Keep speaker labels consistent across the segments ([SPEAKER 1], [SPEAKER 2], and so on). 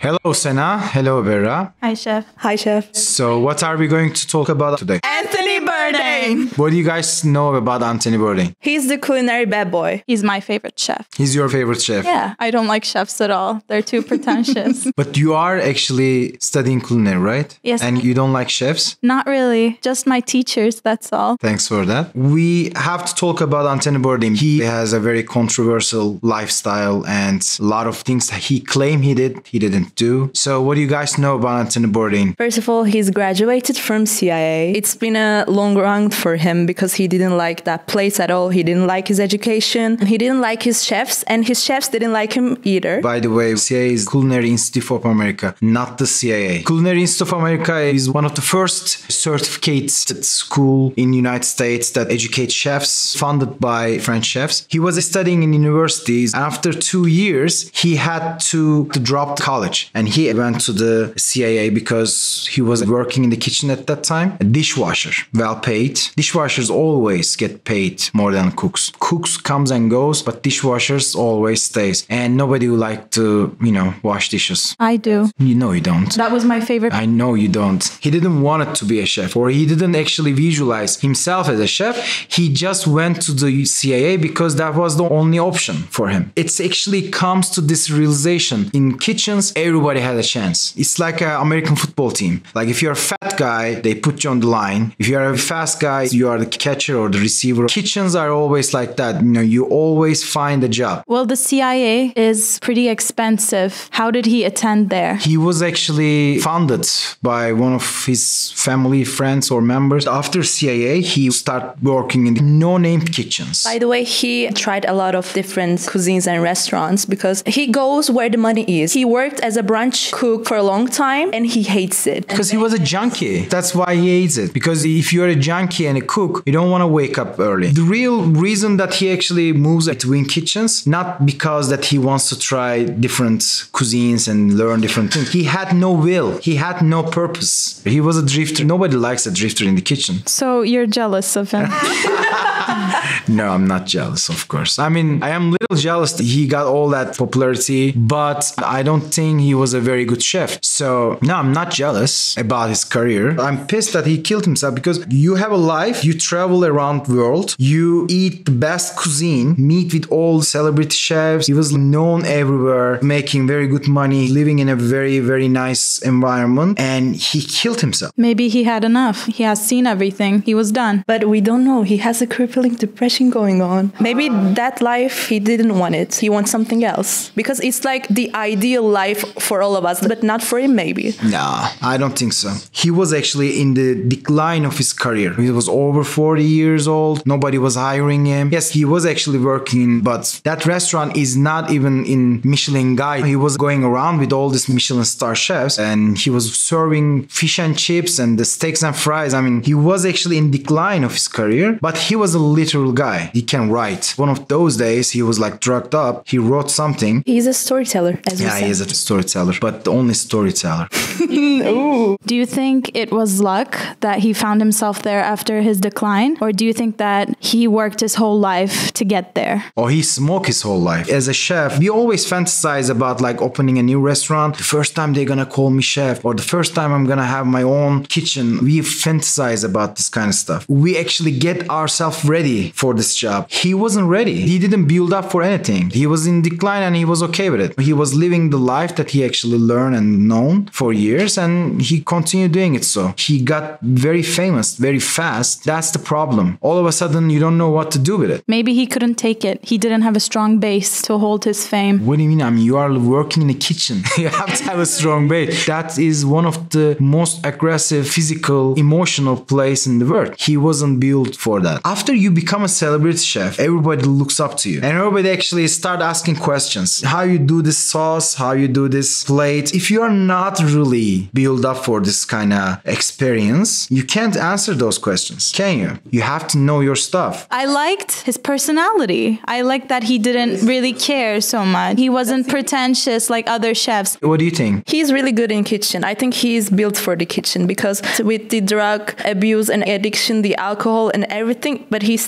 [SPEAKER 1] Hello, Sena. Hello, Berra.
[SPEAKER 2] Hi, Chef.
[SPEAKER 3] Hi, Chef.
[SPEAKER 1] So, what are we going to talk about today?
[SPEAKER 3] Anthony Bourdain.
[SPEAKER 1] What do you guys know about Anthony Bourdain?
[SPEAKER 3] He's the culinary bad boy.
[SPEAKER 2] He's my favorite chef.
[SPEAKER 1] He's your favorite chef.
[SPEAKER 2] Yeah, I don't like chefs at all. They're too pretentious.
[SPEAKER 1] But you are actually studying culinary, right?
[SPEAKER 2] Yes.
[SPEAKER 1] And you don't like chefs?
[SPEAKER 2] Not really. Just my teachers, that's all.
[SPEAKER 1] Thanks for that. We have to talk about Anthony Bourdain. He has a very controversial lifestyle and a lot of things that he claimed he didn't do. So what do you guys know about Anthony Bourdain?
[SPEAKER 3] First of all, he's graduated from CIA. It's been a long run for him because he didn't like that place at all. He didn't like his education. He didn't like his chefs, and his chefs didn't like him either.
[SPEAKER 1] By the way, CIA is Culinary Institute of America, not the CIA. Culinary Institute of America is one of the first certificated school in the United States that educates chefs, funded by French chefs. He was studying in universities. After 2 years, he had to drop college, and he went to the CIA because he was working in the kitchen at that time. A dishwasher, well paid. Dishwashers always get paid more than cooks. Cooks comes and goes, but dishwashers always stays. And nobody would like to, wash dishes.
[SPEAKER 2] I do.
[SPEAKER 1] You know you don't.
[SPEAKER 2] That was my favorite.
[SPEAKER 1] I know you don't. He didn't want it to be a chef, or he didn't actually visualize himself as a chef. He just went to the CIA because that was the only option for him. It actually comes to this realization. In kitchens, everybody had a chance. It's like an American football team. Like if you're a fat guy, they put you on the line. If you're a fast guy, you are the catcher or the receiver. Kitchens are always like that. You always find a job.
[SPEAKER 2] Well, the CIA is pretty expensive. How did he attend there?
[SPEAKER 1] He was actually funded by one of his family, friends, or members. After CIA, he started working in no-name kitchens.
[SPEAKER 3] By the way, he tried a lot of different cuisines and restaurants because he goes where the money is. He worked as a brunch cook for a long time and he hates it.
[SPEAKER 1] Because he was a junkie. That's why he hates it. Because if you're a junkie and a cook, you don't want to wake up early. The real reason that he actually moves between kitchens, not because that he wants to try different cuisines and learn different things. He had no will. He had no purpose. He was a drifter. Nobody likes a drifter in the kitchen.
[SPEAKER 2] So you're jealous of him?
[SPEAKER 1] No, I'm not jealous, of course. I mean, I am a little jealous that he got all that popularity, but I don't think he was a very good chef. So, no, I'm not jealous about his career. I'm pissed that he killed himself because you have a life, you travel around the world, you eat the best cuisine, meet with all celebrity chefs. He was known everywhere, making very good money, living in a very, very nice environment, and he killed himself.
[SPEAKER 2] Maybe he had enough. He has seen everything. He was done.
[SPEAKER 3] But we don't know. He has a crippling depression going on. Maybe that life, he didn't want it. He wants something else. Because it's like the ideal life for all of us, but not for him maybe.
[SPEAKER 1] No, I don't think so. He was actually in the decline of his career. He was over 40 years old. Nobody was hiring him. Yes, he was actually working, but that restaurant is not even in Michelin Guide. He was going around with all these Michelin star chefs and he was serving fish and chips and the steaks and fries. I mean, he was actually in decline of his career, but he was a literal guy. He can write. One of those days, he was like drugged up. He wrote something.
[SPEAKER 3] He's a storyteller, as we said.
[SPEAKER 1] Yeah, he is a storyteller, but the only storyteller.
[SPEAKER 3] Ooh.
[SPEAKER 2] Do you think it was luck that he found himself there after his decline? Or do you think that he worked his whole life to get there?
[SPEAKER 1] Or he smoked his whole life. As a chef, we always fantasize about like opening a new restaurant. The first time they're gonna call me chef, or the first time I'm gonna have my own kitchen. We fantasize about this kind of stuff. We actually get ourselves ready for this job. He wasn't ready. He didn't build up for anything. He was in decline and he was okay with it. He was living the life that he actually learned and known for years, and he continued doing it so. He got very famous very fast. That's the problem. All of a sudden, you don't know what to do with it.
[SPEAKER 2] Maybe he couldn't take it. He didn't have a strong base to hold his fame.
[SPEAKER 1] What do you mean? I mean, you are working in a kitchen. You have to have a strong base. That is one of the most aggressive, physical, emotional place in the world. He wasn't built for that. After you become a celebrity chef, everybody looks up to you. And everybody actually start asking questions. How you do this sauce? How you do this plate? If you are not really built up for this kind of experience, you can't answer those questions, can you? You have to know your stuff.
[SPEAKER 2] I liked his personality. I liked that he didn't really care so much. He wasn't pretentious like other chefs.
[SPEAKER 1] What do you think?
[SPEAKER 3] He's really good in kitchen. I think he's built for the kitchen because with the drug abuse and addiction, the alcohol and everything, but he still managed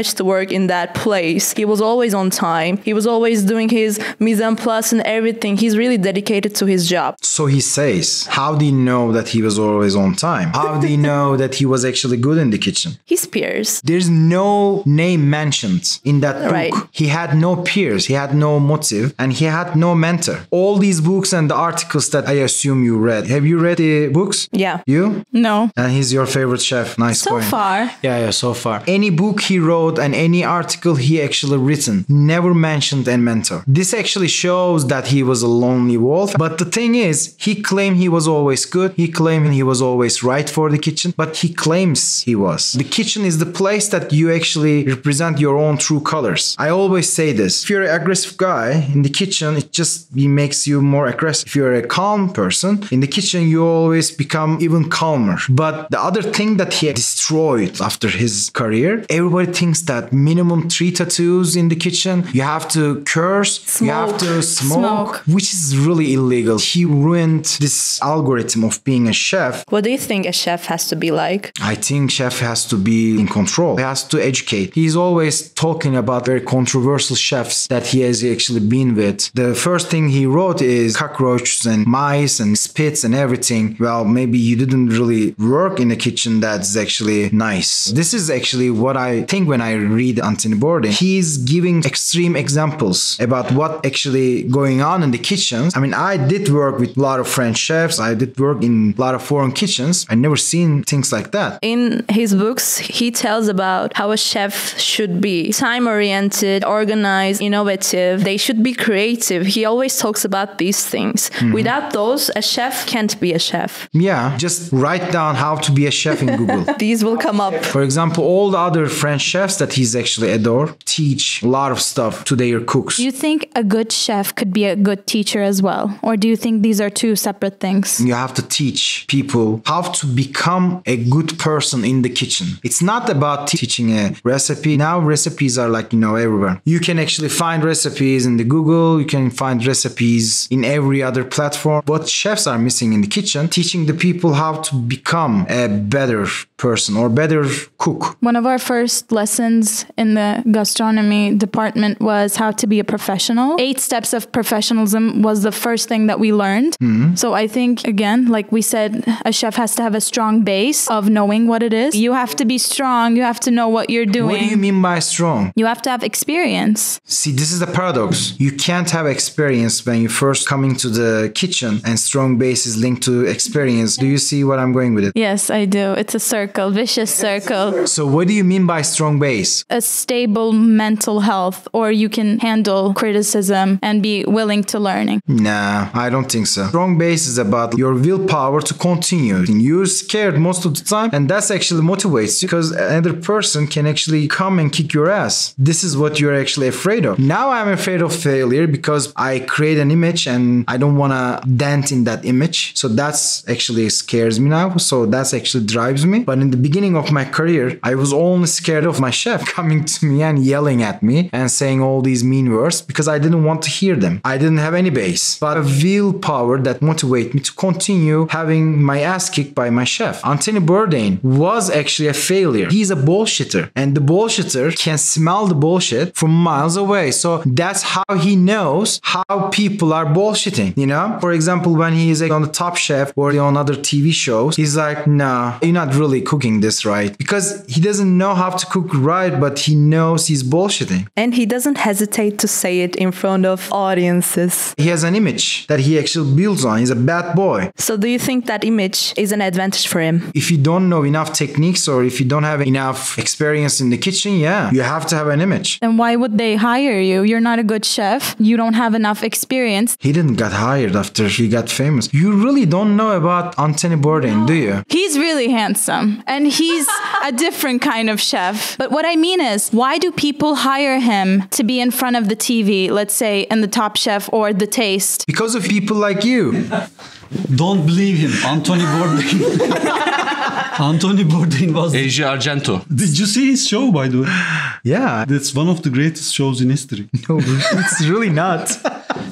[SPEAKER 3] managed to work in that place. He was always on time. He was always doing his mise en place and everything. He's really dedicated to his job.
[SPEAKER 1] So he says, how do you know that he was always on time? How do you know that he was actually good in the kitchen?
[SPEAKER 3] His peers.
[SPEAKER 1] There's no name mentioned in that book.
[SPEAKER 3] Right.
[SPEAKER 1] He had no peers, he had no motive, and he had no mentor. All these books and the articles that I assume you read. Have you read the books?
[SPEAKER 3] Yeah.
[SPEAKER 1] You?
[SPEAKER 2] No.
[SPEAKER 1] And he's your favorite chef. Nice
[SPEAKER 2] So
[SPEAKER 1] point.
[SPEAKER 2] far.
[SPEAKER 1] Yeah, so far. Any book he wrote and any article he actually written never mentioned a mentor. This actually shows that he was a lonely wolf. But the thing is, he claimed he was always good. He claimed he was always right for the kitchen. But he claims he was. The kitchen is the place that you actually represent your own true colors. I always say this. If you're an aggressive guy in the kitchen, it makes you more aggressive. If you're a calm person in the kitchen, you always become even calmer. But the other thing that he destroyed after his career, everybody thinks that minimum 3 tattoos in the kitchen, you have to curse, you have to smoke, which is really illegal. He ruined this algorithm of being a chef.
[SPEAKER 3] What do you think a chef has to be like?
[SPEAKER 1] I think chef has to be in control. He has to educate. He's always talking about very controversial chefs that he has actually been with. The first thing he wrote is cockroaches and mice and spits and everything. Well, maybe you didn't really work in a kitchen that's actually nice. This is actually what I think when I read Anthony Bourdain. He's giving extreme examples about what actually going on in the kitchens. I mean, I did work with a lot of French chefs. I did work in a lot of foreign kitchens. I never seen things like that.
[SPEAKER 3] In his books, he tells about how a chef should be time-oriented, organized, innovative. They should be creative. He always talks about these things. Without those, a chef can't be a chef.
[SPEAKER 1] Yeah, just write down how to be a chef in Google.
[SPEAKER 3] These will come up.
[SPEAKER 1] For example, all the other French chefs that he's actually adore teach a lot of stuff to their cooks.
[SPEAKER 2] Do you think a good chef could be a good teacher as well? Or do you think these are two separate things?
[SPEAKER 1] You have to teach people how to become a good person in the kitchen. It's not about teaching a recipe. Now recipes are everywhere. You can actually find recipes in the Google. You can find recipes in every other platform. What chefs are missing in the kitchen, teaching the people how to become a better person or better cook.
[SPEAKER 2] One of our first lessons in the gastronomy department was how to be a professional. 8 steps of professionalism was the first thing that we learned. So I think, again, like we said, a chef has to have a strong base of knowing what it is. You have to be strong. You have to know what you're doing.
[SPEAKER 1] What do you mean by strong?
[SPEAKER 2] You have to have experience.
[SPEAKER 1] See, this is the paradox. You can't have experience when you first come into the kitchen, and strong base is linked to experience. Do you see what I'm going with it?
[SPEAKER 2] Yes, I do. It's a circle, vicious circle.
[SPEAKER 1] So what do you mean by strong base?
[SPEAKER 2] A stable mental health, or you can handle criticism and be willing to learning.
[SPEAKER 1] Nah, I don't think so. Strong base is about your willpower to continue. You're scared most of the time, and that's actually motivates you because another person can actually come and kick your ass. This is what you're actually afraid of. Now I'm afraid of failure because I create an image and I don't want to dent in that image. So that's actually scares me now. So that's actually drives me. But in the beginning of my career, I was only scared of my chef coming to me and yelling at me and saying all these mean words because I didn't want to hear them. I didn't have any base, but a willpower that motivated me to continue having my ass kicked by my chef. Anthony Bourdain was actually a failure. He's a bullshitter, and the bullshitter can smell the bullshit from miles away. So that's how he knows how people are bullshitting, For example, when he is on the Top Chef or on other TV shows, he's like, nah, you're not really cooking this right. Because he doesn't know how to cook right, but he knows he's bullshitting.
[SPEAKER 3] And he doesn't hesitate to say it in front of audiences.
[SPEAKER 1] He has an image that he actually builds on. He's a bad boy.
[SPEAKER 3] So do you think that image is an advantage for him?
[SPEAKER 1] If you don't know enough techniques or if you don't have enough experience in the kitchen, yeah, you have to have an image.
[SPEAKER 2] Then why would they hire you? You're not a good chef. You don't have enough experience.
[SPEAKER 1] He didn't get hired after he got famous. You really don't know about Anthony Bourdain, do you?
[SPEAKER 2] He's really handsome and he's a different kind of chef. But what I mean is, why do people hire him to be in front of the TV, let's say in the Top Chef or The Taste?
[SPEAKER 1] Because of people like you.
[SPEAKER 4] Don't believe him. Anthony Bourdain. Anthony Bourdain was...
[SPEAKER 5] Asia Argento.
[SPEAKER 4] Did you see his show, by the way?
[SPEAKER 1] Yeah.
[SPEAKER 4] That's one of the greatest shows in history.
[SPEAKER 1] No, it's really not.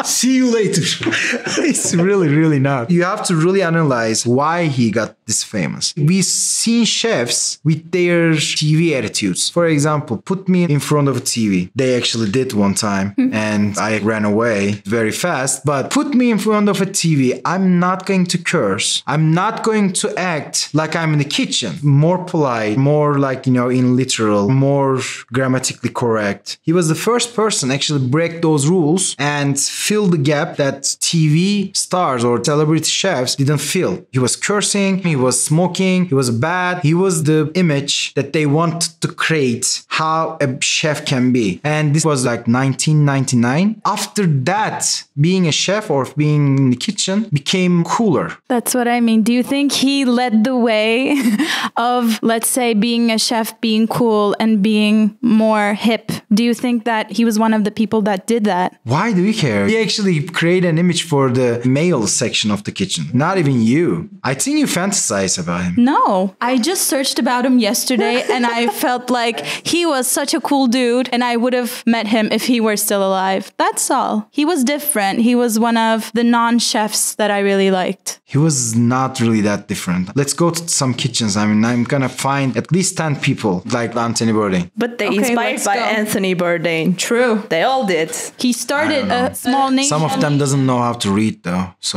[SPEAKER 4] See you later.
[SPEAKER 1] It's really, really not. You have to really analyze why he got this famous. We've seen chefs with their TV attitudes. For example, put me in front of a TV. They actually did one time and I ran away very fast. But put me in front of a TV. I'm not going to curse. I'm not going to act like I'm in the kitchen. More polite, more like, in literal, more grammatically correct. He was the first person actually break those rules and fill the gap that TV stars or celebrity chefs didn't fill. He was cursing, he was smoking, he was bad. He was the image that they wanted to create how a chef can be. And this was like 1999. After that, being a chef or being in the kitchen became cooler.
[SPEAKER 2] That's what I mean. Do you think he led the way of, let's say, being a chef, being cool and being more hip? Do you think that he was one of the people that did that?
[SPEAKER 1] Why do we care? He actually created an image for the male section of the kitchen. Not even you. I think you fantasize about him.
[SPEAKER 2] No, I just searched about him yesterday and I felt like he was such a cool dude and I would have met him if he were still alive. That's all. He was different. He was one of the non-chefs that I really liked.
[SPEAKER 1] He was not really that different. Let's go to some kitchens. I mean, I'm gonna find at least 10 people like Anthony Bourdain.
[SPEAKER 3] But they inspired by Anthony Bourdain.
[SPEAKER 2] True.
[SPEAKER 3] They all did.
[SPEAKER 2] He started a small nation.
[SPEAKER 1] Some of them doesn't know how to read though, so.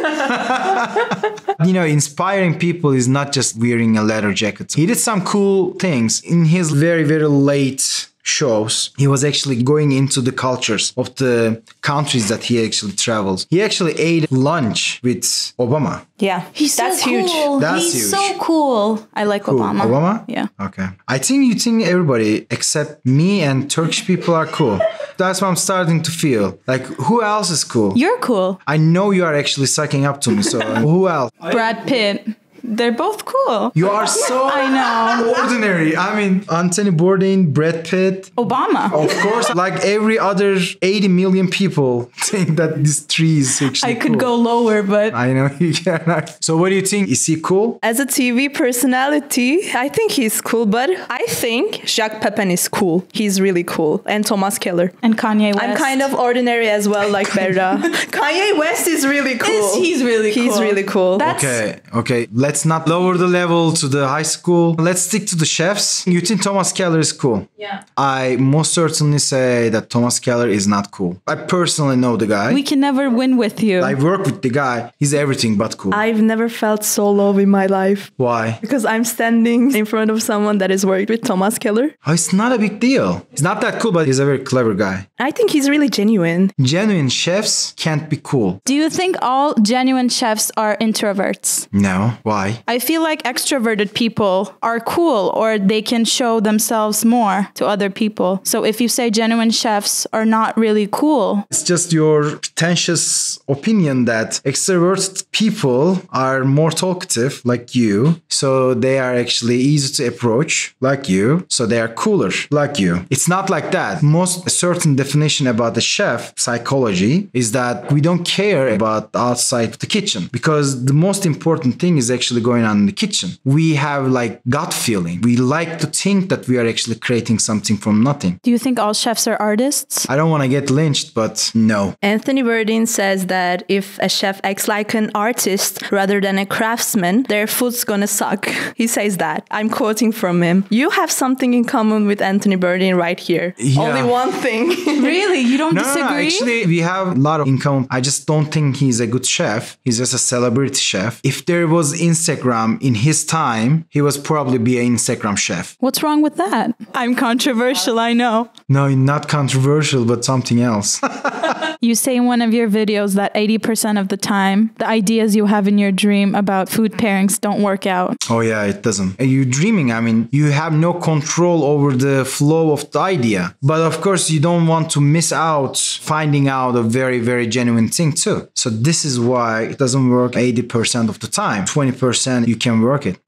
[SPEAKER 1] Inspiring people is not just wearing a leather jacket. He did some cool things in his very, very late shows. He was actually going into the cultures of the countries that he actually travels. He actually ate lunch with Obama.
[SPEAKER 3] Yeah,
[SPEAKER 2] That's
[SPEAKER 3] huge.
[SPEAKER 2] Cool.
[SPEAKER 1] That's
[SPEAKER 2] He's
[SPEAKER 1] huge.
[SPEAKER 2] so cool. I like
[SPEAKER 1] Cool.
[SPEAKER 2] Obama.
[SPEAKER 1] Obama?
[SPEAKER 2] Yeah.
[SPEAKER 1] Okay. I think you think everybody except me and Turkish people are cool. That's what I'm starting to feel. Like, who else is cool?
[SPEAKER 2] You're cool.
[SPEAKER 1] I know you are actually sucking up to me, so who else?
[SPEAKER 2] Brad Pitt. They're both cool.
[SPEAKER 1] You are so
[SPEAKER 2] I know.
[SPEAKER 1] ordinary. I mean, Anthony Bourdain, Brad Pitt.
[SPEAKER 2] Obama.
[SPEAKER 1] Of course, like every other 80 million people think that this tree is actually
[SPEAKER 2] I could
[SPEAKER 1] cool.
[SPEAKER 2] go lower, but
[SPEAKER 1] I know you can. So what do you think? Is he cool?
[SPEAKER 3] As a TV personality, I think he's cool, but I think Jacques Pepin is cool. He's really cool. And Thomas Keller.
[SPEAKER 2] and Kanye West.
[SPEAKER 3] I'm kind of ordinary as well, like Berra. Kanye West is really cool.
[SPEAKER 2] He's really cool.
[SPEAKER 3] He's really cool.
[SPEAKER 1] Okay. Let's not lower the level to the high school. Let's stick to the chefs. You think Thomas Keller is cool?
[SPEAKER 2] Yeah.
[SPEAKER 1] I most certainly say that Thomas Keller is not cool. I personally know the guy.
[SPEAKER 2] We can never win with you.
[SPEAKER 1] I work with the guy. He's everything but cool.
[SPEAKER 3] I've never felt so low in my life.
[SPEAKER 1] Why?
[SPEAKER 3] Because I'm standing in front of someone that has worked with Thomas Keller.
[SPEAKER 1] Oh, it's not a big deal. He's not that cool, but he's a very clever guy.
[SPEAKER 3] I think he's really genuine.
[SPEAKER 1] Genuine chefs can't be cool.
[SPEAKER 2] Do you think all genuine chefs are introverts?
[SPEAKER 1] No. Why?
[SPEAKER 2] I feel like extroverted people are cool or they can show themselves more to other people. So if you say genuine chefs are not really cool,
[SPEAKER 1] It's just your pretentious opinion that extroverted people are more talkative, like you. So they are actually easy to approach, like you. So they are cooler, like you. It's not like that. Most certain definition about the chef psychology is that we don't care about outside the kitchen because the most important thing is actually going on in the kitchen. We have like gut feeling. We like to think that we are actually creating something from nothing.
[SPEAKER 2] do you think all chefs are artists?
[SPEAKER 1] I don't want to get lynched, but no.
[SPEAKER 3] Anthony Bourdain says that if a chef acts like an artist rather than a craftsman, their food's gonna suck. He says that. I'm quoting from him. You have something in common with Anthony Bourdain right here.
[SPEAKER 1] Yeah.
[SPEAKER 3] Only one thing.
[SPEAKER 2] Really? You don't
[SPEAKER 1] No,
[SPEAKER 2] disagree?
[SPEAKER 1] actually, we have a lot of income. I just don't think he's a good chef. He's just a celebrity chef. If there was Instagram in his time, he was probably be an Instagram chef.
[SPEAKER 2] What's wrong with that? I'm controversial, I know.
[SPEAKER 1] No, not controversial, but something else.
[SPEAKER 2] You say in one of your videos that 80% of the time, the ideas you have in your dream about food pairings don't work out.
[SPEAKER 1] Oh yeah, it doesn't. You're dreaming. I mean, you have no control over the flow of the idea. But of course, you don't want to miss out finding out a very, very genuine thing too. So this is why it doesn't work 80% of the time. 20% you can work it.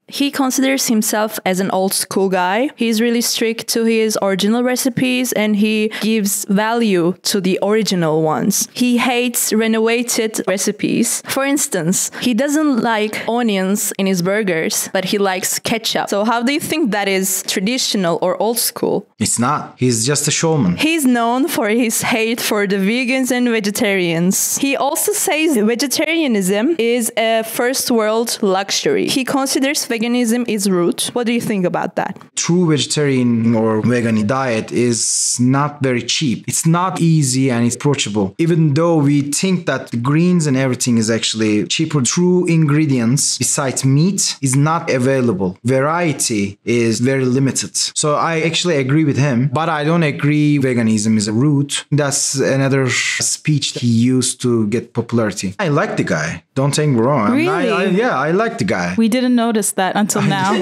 [SPEAKER 3] He considers himself as an old school guy. He's really strict to his original recipes and he gives value to the original ones. He hates renovated recipes. For instance, he doesn't like onions in his burgers, but he likes ketchup. So how do you think that is traditional or old school?
[SPEAKER 1] It's not. He's just a showman.
[SPEAKER 3] He's known for his hate for the vegans and vegetarians. He also says vegetarianism is a first world luxury. He considers veganism is rude. What do you think about that?
[SPEAKER 1] True vegetarian or vegan diet is not very cheap. It's not easy and it's approachable. Even though we think that the greens and everything is actually cheaper, true ingredients besides meat is not available. Variety is very limited. So I actually agree with him, but I don't agree veganism is a root. That's another speech that he used to get popularity. I like the guy. Don't take me wrong.
[SPEAKER 2] Really?
[SPEAKER 1] I like the guy.
[SPEAKER 2] We didn't notice that until now.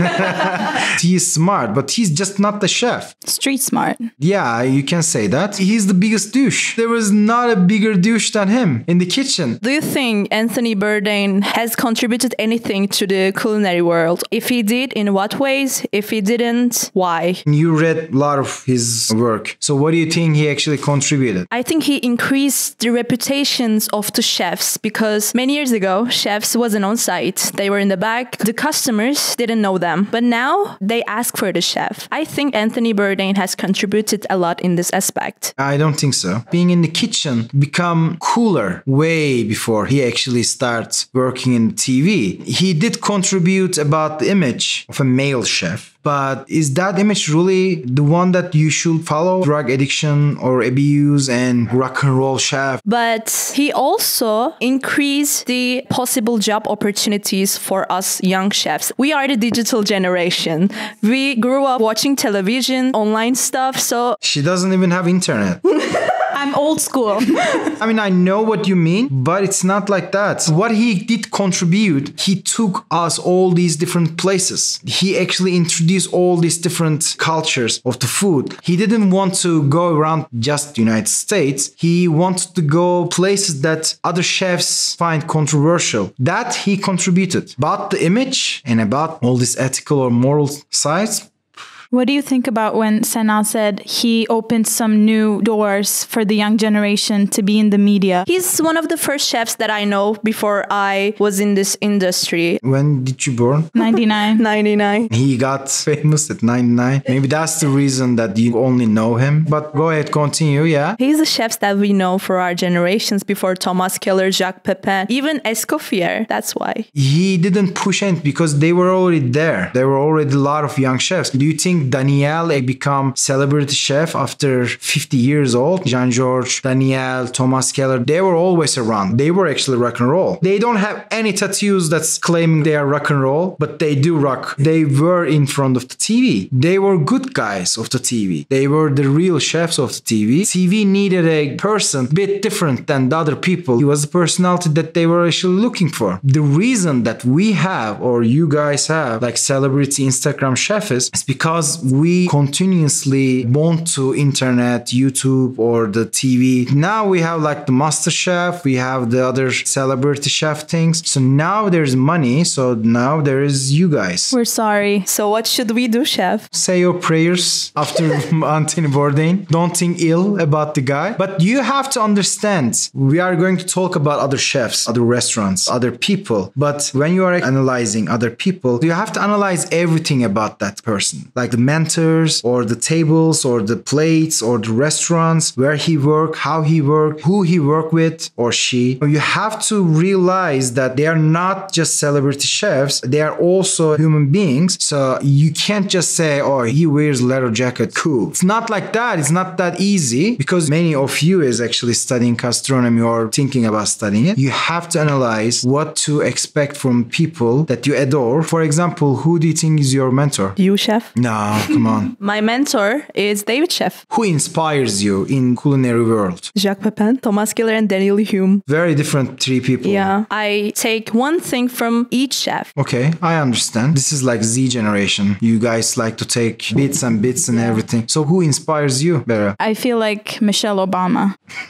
[SPEAKER 1] He's smart, but he's just not the chef.
[SPEAKER 2] Street smart.
[SPEAKER 1] Yeah, you can say that. He's the biggest douche. There was not a bigger douche than him in the kitchen.
[SPEAKER 3] Do you think Anthony Bourdain has contributed anything to the culinary world? If he did, in what ways? If he didn't, why?
[SPEAKER 1] You read a lot of his work. So what do you think he actually contributed?
[SPEAKER 3] I think he increased the reputations of the chefs because many years ago, chefs wasn't on site. They were in the back. The customers didn't know them. But now they ask for the chef. I think Anthony Bourdain has contributed a lot in this aspect.
[SPEAKER 1] I don't think so. Being in the kitchen become cooler way before he actually starts working in TV. He did contribute about the image of a male chef. But is that image really the one that you should follow? Drug addiction or abuse and rock and roll chef.
[SPEAKER 3] But he also increased the possible job opportunities for us young chefs. We are the digital generation. We grew up watching television, online stuff, so...
[SPEAKER 1] She doesn't even have internet.
[SPEAKER 2] I'm old school.
[SPEAKER 1] I mean, I know what you mean, but it's not like that. What he did contribute, he took us all these different places. He actually introduced all these different cultures of the food. He didn't want to go around just the United States. He wanted to go places that other chefs find controversial. That he contributed. But the image and about all these ethical or moral sides,
[SPEAKER 2] What do you think about when Sena said he opened some new doors for the young generation to be in the media?
[SPEAKER 3] He's one of the first chefs that I know before I was in this industry.
[SPEAKER 1] when did you born?
[SPEAKER 2] 99.
[SPEAKER 3] 99.
[SPEAKER 1] He got famous at 99. Maybe that's the reason that you only know him. But go ahead, continue, yeah?
[SPEAKER 3] He's the chefs that we know for our generations before Thomas Keller, Jacques Pepin, even Escoffier. That's why.
[SPEAKER 1] He didn't push in because they were already there. There were already a lot of young chefs. Do you think Daniel become celebrity chef after 50 years old? Jean-Georges, Daniel, Thomas Keller, they were always around. They were actually rock and roll. They don't have any tattoos that's claiming they are rock and roll, but they do rock. They were in front of the TV. They were good guys of the TV. They were the real chefs of the TV. TV needed a person a bit different than the other people. He was the personality that they were actually looking for. The reason that we have, or you guys have, like celebrity Instagram chefs is because we continuously want to internet, YouTube, or the TV. Now we have like the Master Chef, we have the other celebrity chef things. So now there's money. So now there is you guys.
[SPEAKER 2] We're sorry.
[SPEAKER 3] So what should we do, chef?
[SPEAKER 1] Say your prayers after Anthony Bourdain. Don't think ill about the guy. But you have to understand, we are going to talk about other chefs, other restaurants, other people. But when you are analyzing other people, you have to analyze everything about that person. Like the mentors or the tables or the plates or the restaurants, where he worked, how he worked, who he worked with or she. You have to realize that they are not just celebrity chefs. They are also human beings. So you can't just say, oh, he wears leather jacket, cool. It's not like that. It's not that easy because many of you is actually studying gastronomy or thinking about studying it. You have to analyze what to expect from people that you adore. For example, who do you think is your mentor?
[SPEAKER 3] You, chef?
[SPEAKER 1] No, come on.
[SPEAKER 3] My mentor is David Chef.
[SPEAKER 1] Who inspires you in culinary world?
[SPEAKER 3] Jacques Pepin, Thomas Keller, and Daniel Hume.
[SPEAKER 1] Very different three people.
[SPEAKER 3] Yeah. I take one thing from each chef.
[SPEAKER 1] Okay, I understand. This is like Z generation. You guys like to take bits and bits and everything. So who inspires you, Berra?
[SPEAKER 2] I feel like Michelle Obama.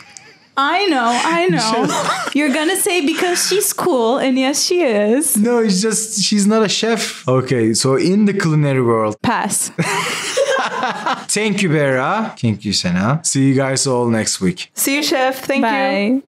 [SPEAKER 2] I know. You're gonna say because she's cool, and yes, she is.
[SPEAKER 1] No, it's just she's not a chef. Okay, so in the culinary world.
[SPEAKER 2] Pass.
[SPEAKER 1] Thank you, Berra. Thank you, Sena. See you guys all next week.
[SPEAKER 3] See you, chef. Thank you.
[SPEAKER 2] Bye.